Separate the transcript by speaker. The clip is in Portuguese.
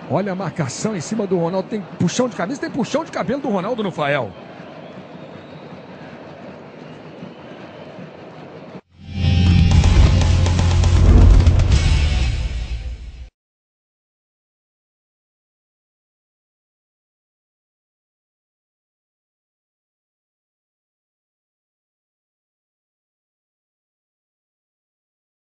Speaker 1: Olha a marcação em cima do Ronaldo. Tem puxão de camisa, tem puxão de cabelo do Ronaldo no Fael.